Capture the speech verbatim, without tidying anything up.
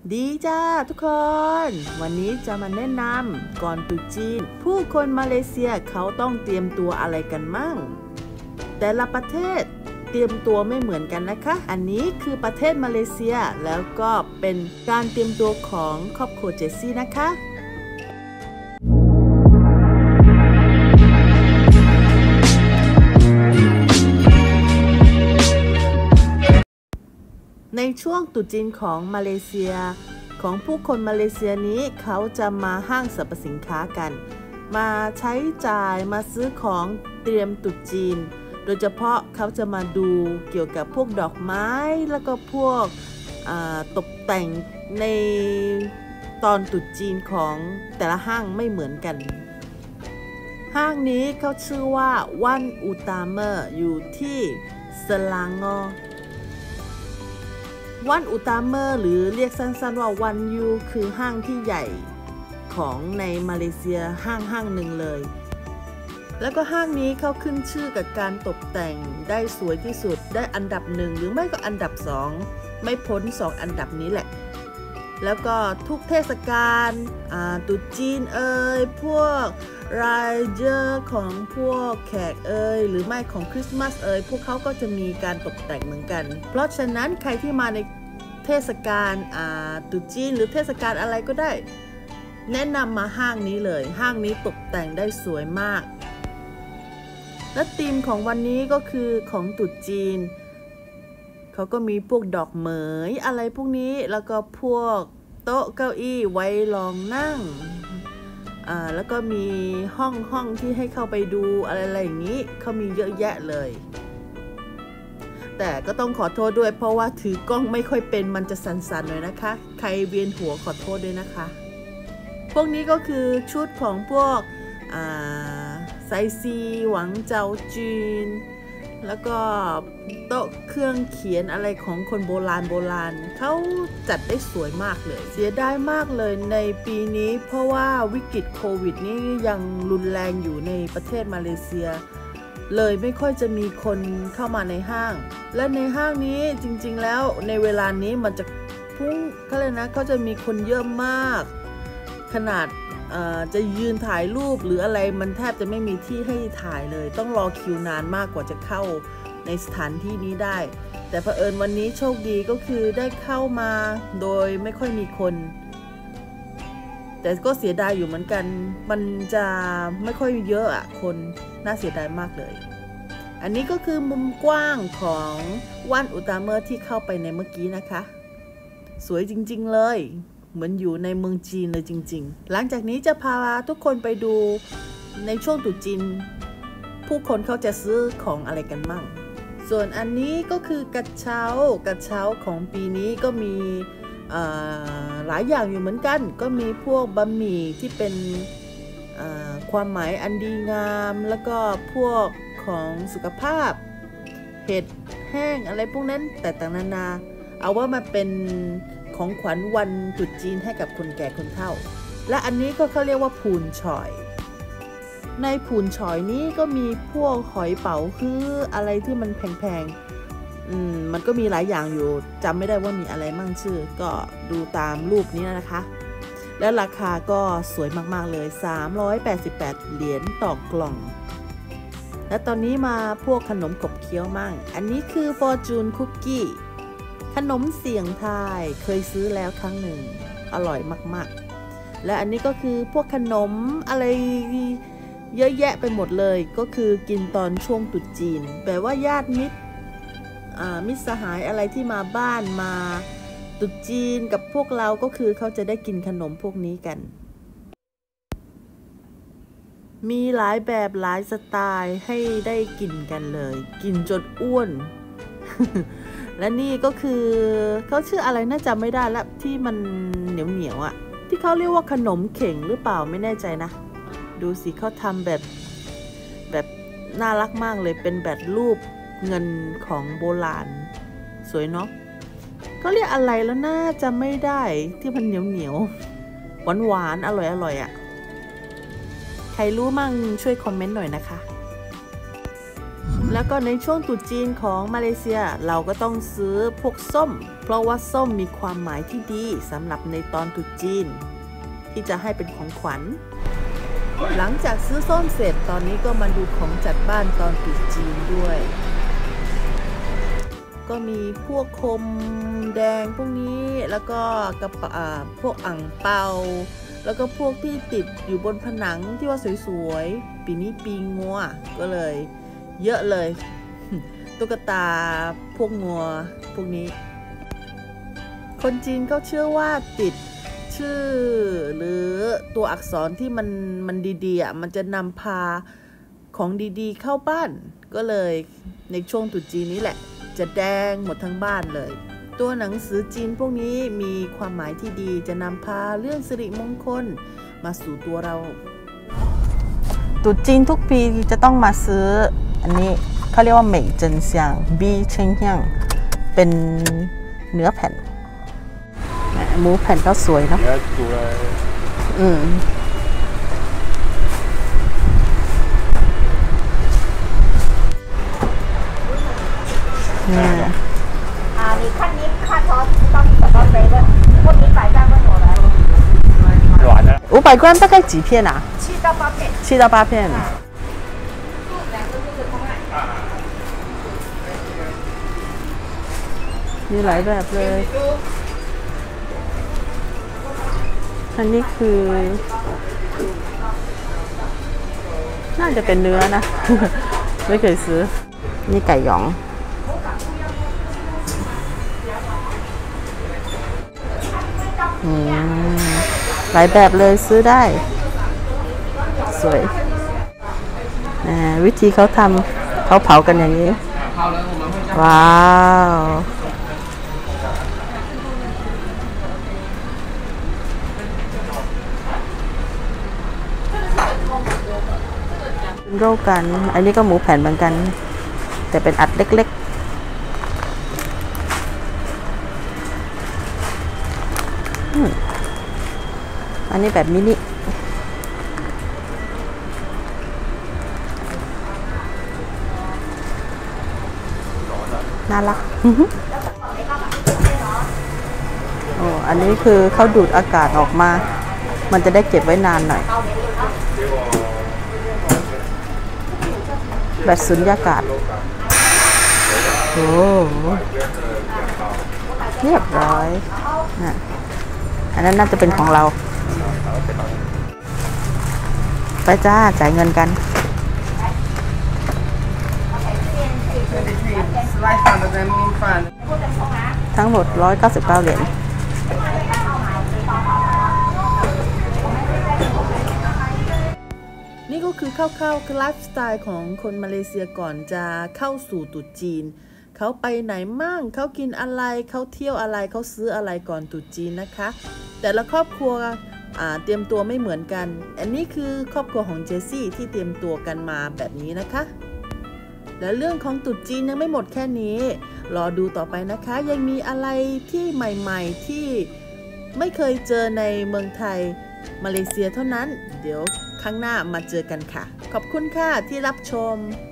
ดีจ้าทุกคนวันนี้จะมาแนะนำก่อนตรุษจีนผู้คนมาเลเซียเขาต้องเตรียมตัวอะไรกันมั่งแต่ละประเทศเตรียมตัวไม่เหมือนกันนะคะอันนี้คือประเทศมาเลเซียแล้วก็เป็นการเตรียมตัวของครอบครัวเจสซี่นะคะในช่วงตรุษจีนของมาเลเซียของผู้คนมาเลเซียนี้เขาจะมาห้างสรรพสินค้ากันมาใช้จ่ายมาซื้อของเตรียมตรุษจีนโดยเฉพาะเขาจะมาดูเกี่ยวกับพวกดอกไม้แล้วก็พวกตกแต่งในตอนตรุษจีนของแต่ละห้างไม่เหมือนกันห้างนี้เขาชื่อว่าวันอูตาเมอร์อยู่ที่สลางอวันอูตาเมอร์หรือเรียกสั้นๆว่าวันยูคือห้างที่ใหญ่ของในมาเลเซียห้างห้างหนึ่งเลยแล้วก็ห้างนี้เขาขึ้นชื่อกับการตกแต่งได้สวยที่สุดได้อันดับหนึ่งหรือไม่ก็อันดับสองไม่พ้นสองอันดับนี้แหละแล้วก็ทุกเทศกาลตรุษจีนเอ่ยพวกรายเจอร์ของพวกแขกเอ่ยหรือไม่ของคริสต์มาสเอ่ยพวกเขาก็จะมีการตกแต่งเหมือนกันเพราะฉะนั้นใครที่มาในเทศกาลตรุษจีนหรือเทศกาลอะไรก็ได้แนะนำมาห้างนี้เลยห้างนี้ตกแต่งได้สวยมากและธีมของวันนี้ก็คือของตรุษจีนเขาก็มีพวกดอกเหมยอะไรพวกนี้แล้วก็พวกโต๊ะเก้าอี้ไว้รองนั่งอ่าแล้วก็มีห้องห้องที่ให้เข้าไปดูอะไรอะไรอย่างนี้เขามีเยอะแยะเลยแต่ก็ต้องขอโทษด้วยเพราะว่าถือกล้องไม่ค่อยเป็นมันจะสั่นๆหน่อยนะคะใครเวียนหัวขอโทษด้วยนะคะพวกนี้ก็คือชุดของพวกอ่าไซซีหวังเจ้าจีนแล้วก็โต๊ะเครื่องเขียนอะไรของคนโบราณโบราณเขาจัดได้สวยมากเลยเสียดายมากเลยในปีนี้เพราะว่าวิกฤตโควิดนี้ยังรุนแรงอยู่ในประเทศมาเลเซียเลยไม่ค่อยจะมีคนเข้ามาในห้างและในห้างนี้จริงๆแล้วในเวลานี้มันจะพุ่งเขาเลยนะเขาจะมีคนเยอะมากขนาดจะยืนถ่ายรูปหรืออะไรมันแทบจะไม่มีที่ให้ถ่ายเลยต้องรอคิวนานมากกว่าจะเข้าในสถานที่นี้ได้แต่เผอิญวันนี้โชคดีก็คือได้เข้ามาโดยไม่ค่อยมีคนแต่ก็เสียดายอยู่เหมือนกันมันจะไม่ค่อยเยอะอ่ะคนน่าเสียดายมากเลยอันนี้ก็คือมุมกว้างของวันอูตาเมอร์ที่เข้าไปในเมื่อกี้นะคะสวยจริงๆเลยเหมือนอยู่ในเมืองจีนเลยจริงๆหลังจากนี้จะพาทุกคนไปดูในช่วงตรุษจีนผู้คนเขาจะซื้อของอะไรกันมั่งส่วนอันนี้ก็คือกระเช้ากระเช้าของปีนี้ก็มีหลายอย่างอยู่เหมือนกันก็มีพวกบะหมี่ที่เป็นความหมายอันดีงามแล้วก็พวกของสุขภาพเห็ดแห้งอะไรพวกนั้นแต่ต่างนานาเอาว่ามาเป็นของขวัญวันตรุษจีนให้กับคนแก่คนเฒ่าและอันนี้ก็เขาเรียกว่าพูนฉ่อยในพูนฉ่อยนี้ก็มีพวกหอยเป๋าคืออะไรที่มันแพงๆอืมมันก็มีหลายอย่างอยู่จำไม่ได้ว่ามีอะไรมั่งชื่อก็ดูตามรูปนี้นะคะและราคาก็สวยมากๆเลยสามร้อยแปดสิบแปดเหรียญต่อกล่องและตอนนี้มาพวกขนมขบเคี้ยวมั่งอันนี้คือ Fortune Cookieขนมเสี่ยงทายเคยซื้อแล้วครั้งหนึ่งอร่อยมากๆและอันนี้ก็คือพวกขนมอะไรเยอะแยะไปหมดเลยก็คือกินตอนช่วงตรุษจีนแปลว่าญาติมิตรมิตรสหายอะไรที่มาบ้านมาตรุษจีนกับพวกเราก็คือเขาจะได้กินขนมพวกนี้กันมีหลายแบบหลายสไตล์ให้ได้กินกันเลยกินจนอ้วน และนี่ก็คือเขาชื่ออะไรน่าจำไม่ได้แล้วที่มันเหนียวเหนียวอ่ะที่เขาเรียกว่าขนมเข่งหรือเปล่าไม่แน่ใจนะดูสิเขาทำแบบแบบน่ารักมากเลยเป็นแบบรูปเงินของโบราณสวยเนาะเขาเรียกอะไรแล้วน่าจะไม่ได้ที่มันเหนียวเหนียวหวานหวานอร่อยอร่อยอ่ะใครรู้มั่งช่วยคอมเมนต์หน่อยนะคะแล้วก็ในช่วงตรุษจีนของมาเลเซียเราก็ต้องซื้อพวกส้มเพราะว่าส้มมีความหมายที่ดีสำหรับในตอนตรุษจีนที่จะให้เป็นของขวัญหลังจากซื้อส้มเสร็จตอนนี้ก็มาดูของจัดบ้านตอนตรุษจีนด้วยก็มีพวกโคมแดงพวกนี้แล้วก็กระเป๋าพวกอ่างเปาแล้วก็พวกที่ติดอยู่บนผนังที่ว่าสวยๆปีนี้ปีงัวก็เลยเยอะเลยตุ๊กตาพวกงัวพวกนี้คนจีนก็เชื่อว่าติดชื่อหรือตัวอักษรที่มันมันดีๆอ่ะมันจะนำพาของดีๆเข้าบ้านก็เลยในช่วงตรุษจีนนี้แหละจะแดงหมดทั้งบ้านเลยตัวหนังสือจีนพวกนี้มีความหมายที่ดีจะนำพาเรื่องสิริมงคลมาสู่ตัวเราตรุษจีนทุกปีจะต้องมาซื้ออันนี้เขาเรียกว่าเหม่ยเจินเซียงบีเชิงเฮียงเป็นเนื้อแผ่นหมูแผ่นก็สวยเนาะอืม啊，你看你看着到底什么飞的？问你百张问我来。 软的。 五百罐大概几片啊？ 七到八片。 七到八片。 两个就是公案。 มีหลายแบบเลยอันนี้คือน่าจะเป็นเนื้อนะ ไม่เคยซื้อนี่ไก่หยองหลายแบบเลยซื้อได้สวยวิธีเขาทำเขาเผากันอย่างนี้ว้าวโรกันอันนี้ก็หมูแผ่นเหมือนกันแต่เป็นอัดเล็กๆอันนี้แบบมินิน่ารักโอ้อันนี้คือเขาดูดอากาศออกมามันจะได้เก็บไว้นานหน่อยแบบสุญญากาศโอ้เรียบร้อยนะอันนั้นน่าจะเป็นของเราไปจ้าจ่ายเงินกันทั้งหมดหนึ่งร้อยเก้าสิบเก้าเหรียญนี่ก็คือคร่าวๆไลฟ์สไตล์ของคนมาเลเซียก่อนจะเข้าสู่ตรุษจีนเขาไปไหนมั่งเขากินอะไรเขาเที่ยวอะไรเขาซื้ออะไรก่อนตรุษจีนนะคะแต่ละครอบครัวเตรียมตัวไม่เหมือนกันอันนี้คือครอบครัวของเจสซี่ที่เตรียมตัวกันมาแบบนี้นะคะและเรื่องของตรุษจีนยังไม่หมดแค่นี้รอดูต่อไปนะคะยังมีอะไรที่ใหม่ๆที่ไม่เคยเจอในเมืองไทยมาเลเซียเท่านั้นเดี๋ยวครั้งหน้ามาเจอกันค่ะขอบคุณค่ะที่รับชม